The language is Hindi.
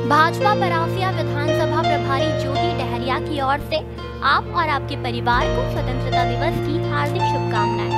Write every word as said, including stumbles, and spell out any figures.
भाजपा परासिया विधानसभा प्रभारी ज्योति टहरिया की ओर से आप और आपके परिवार को स्वतंत्रता दिवस की हार्दिक शुभकामनाएं।